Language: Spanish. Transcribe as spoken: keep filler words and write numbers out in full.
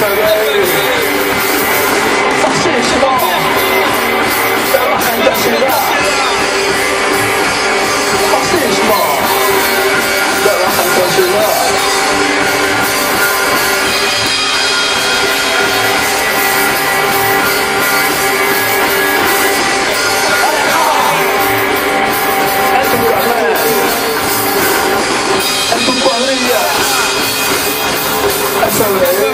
准备，发现什么？让我喊得起来！发现什么？让我喊得起来！安全感嘞，安全管理呀，安全嘞。